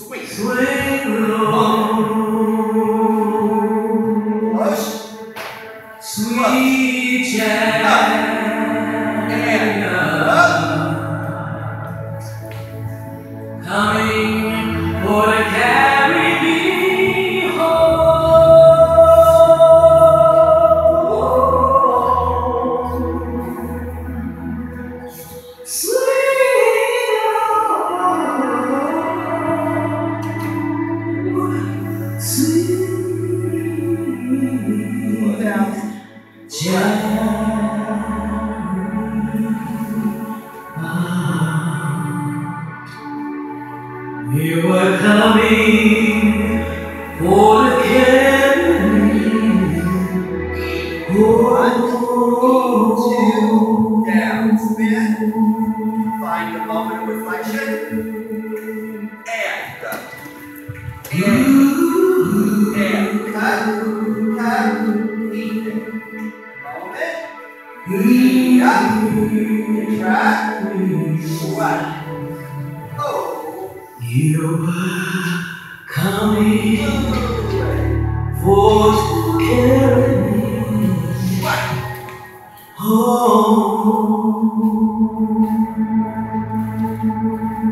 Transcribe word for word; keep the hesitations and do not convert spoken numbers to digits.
Swing. Swing low. Push. Sweet jazz. Up. And up. Coming for to carry me home. Sweet love. Sweet Down. jazz. You were coming for to carry me One, home. two, down. Spin. Find the moment of reflection. And up. And, and cut, cut, keep it. Moment. Up. Contract. One. Oh. You were coming for to carry me home.